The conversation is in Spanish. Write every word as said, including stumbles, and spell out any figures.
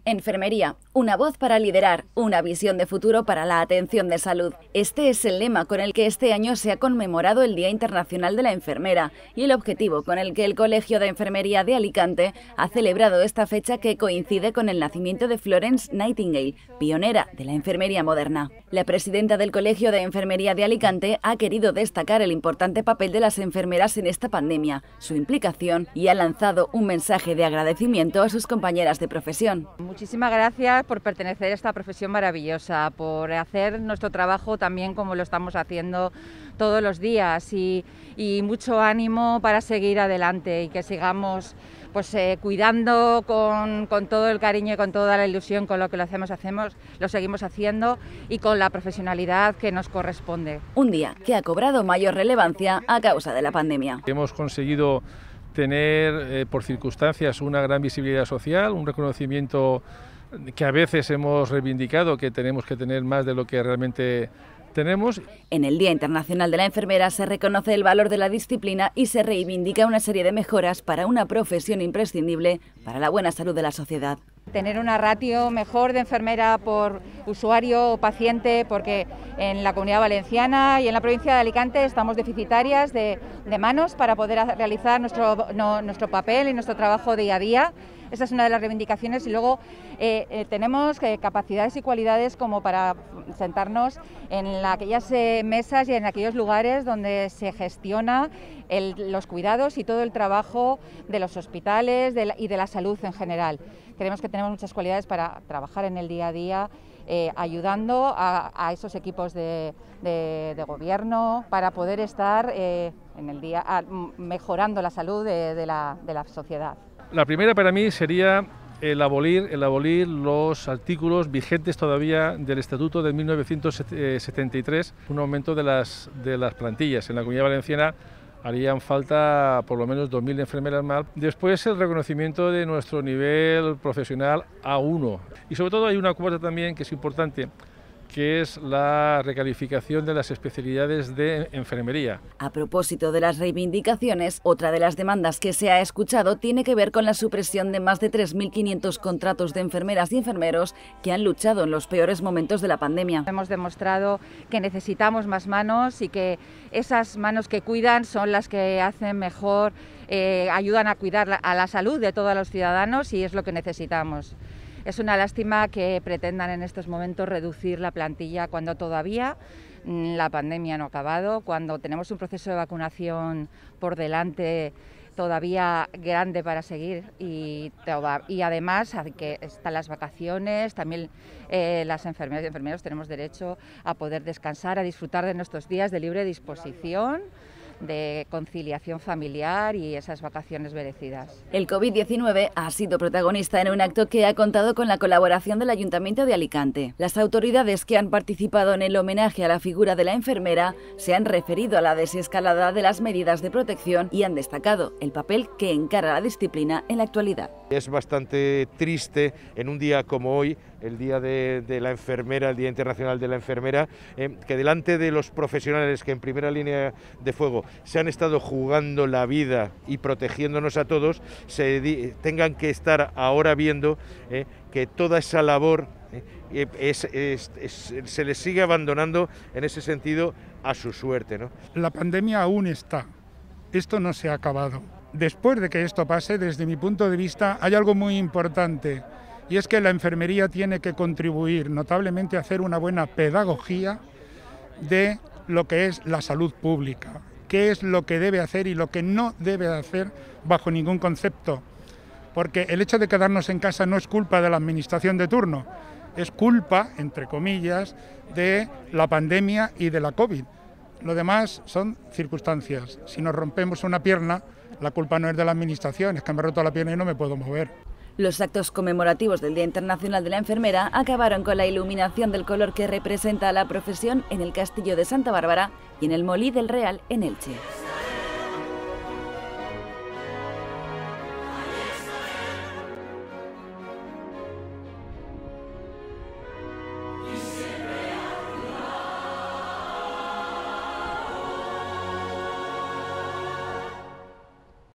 Enfermería, una voz para liderar, una visión de futuro para la atención de salud. Este es el lema con el que este año se ha conmemorado el Día Internacional de la Enfermera y el objetivo con el que el Colegio de Enfermería de Alicante ha celebrado esta fecha, que coincide con el nacimiento de Florence Nightingale, pionera de la enfermería moderna. La presidenta del Colegio de Enfermería de Alicante ha querido destacar el importante papel de las enfermeras en esta pandemia, su implicación, y ha lanzado un mensaje de agradecimiento a sus compañeras de profesión. Muchísimas gracias por pertenecer a esta profesión maravillosa, por hacer nuestro trabajo también como lo estamos haciendo todos los días, y, y mucho ánimo para seguir adelante y que sigamos pues eh, cuidando con, con todo el cariño y con toda la ilusión con lo que lo hacemos, hacemos, lo seguimos haciendo y con la profesionalidad que nos corresponde. Un día que ha cobrado mayor relevancia a causa de la pandemia. Hemos conseguido tener eh, por circunstancias una gran visibilidad social, un reconocimiento que a veces hemos reivindicado que tenemos que tener más de lo que realmente tenemos. En el Día Internacional de la Enfermera se reconoce el valor de la disciplina y se reivindica una serie de mejoras para una profesión imprescindible para la buena salud de la sociedad. Tener una ratio mejor de enfermera por usuario o paciente, porque en la Comunidad Valenciana y en la provincia de Alicante estamos deficitarias de, de manos para poder realizar nuestro, no, nuestro papel y nuestro trabajo día a día. Esa es una de las reivindicaciones, y luego eh, eh, tenemos eh, capacidades y cualidades como para sentarnos en la, aquellas eh, mesas y en aquellos lugares donde se gestiona el, los cuidados y todo el trabajo de los hospitales de la, y de la salud en general. Creemos que tenemos muchas cualidades para trabajar en el día a día, eh, ayudando a, a esos equipos de, de, de gobierno para poder estar eh, en el día a, mejorando la salud de, de, la, de la sociedad. La primera para mí sería el abolir, el abolir los artículos vigentes todavía del Estatuto de mil novecientos setenta y tres, un aumento de las, de las plantillas. En la Comunidad Valenciana harían falta por lo menos dos mil enfermeras más. Después, el reconocimiento de nuestro nivel profesional A uno. Y sobre todo hay una cuota también que es importante, que es la recalificación de las especialidades de enfermería. A propósito de las reivindicaciones, otra de las demandas que se ha escuchado tiene que ver con la supresión de más de tres mil quinientos contratos de enfermeras y enfermeros que han luchado en los peores momentos de la pandemia. Hemos demostrado que necesitamos más manos y que esas manos que cuidan son las que hacen mejor, eh, ayudan a cuidar a la salud de todos los ciudadanos, y es lo que necesitamos. Es una lástima que pretendan en estos momentos reducir la plantilla cuando todavía la pandemia no ha acabado, cuando tenemos un proceso de vacunación por delante todavía grande para seguir, y, y además que están las vacaciones, también eh, las enfermeras y enfermeros tenemos derecho a poder descansar, a disfrutar de nuestros días de libre disposición, de conciliación familiar y esas vacaciones merecidas. El COVID diecinueve ha sido protagonista en un acto que ha contado con la colaboración del Ayuntamiento de Alicante. Las autoridades que han participado en el homenaje a la figura de la enfermera se han referido a la desescalada de las medidas de protección y han destacado el papel que encara la disciplina en la actualidad. Es bastante triste en un día como hoy, el Día de, de la Enfermera, el Día Internacional de la Enfermera, eh, que delante de los profesionales que en primera línea de fuego se han estado jugando la vida y protegiéndonos a todos, se di, tengan que estar ahora viendo eh, que toda esa labor eh, es, es, es, se les sigue abandonando en ese sentido a su suerte, ¿no? La pandemia aún está, esto no se ha acabado. Después de que esto pase, desde mi punto de vista, hay algo muy importante, y es que la enfermería tiene que contribuir notablemente a hacer una buena pedagogía de lo que es la salud pública, qué es lo que debe hacer y lo que no debe hacer bajo ningún concepto, porque el hecho de quedarnos en casa no es culpa de la administración de turno, es culpa, entre comillas, de la pandemia y de la COVID. Lo demás son circunstancias. Si nos rompemos una pierna, la culpa no es de la administración, es que me he roto la pierna y no me puedo mover. Los actos conmemorativos del Día Internacional de la Enfermera acabaron con la iluminación del color que representa a la profesión en el Castillo de Santa Bárbara y en el Molí del Real en Elche.